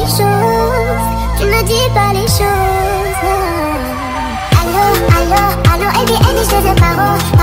les choses, tu me dis pas les choses. Allô, allô, allô, et bien, je te paro.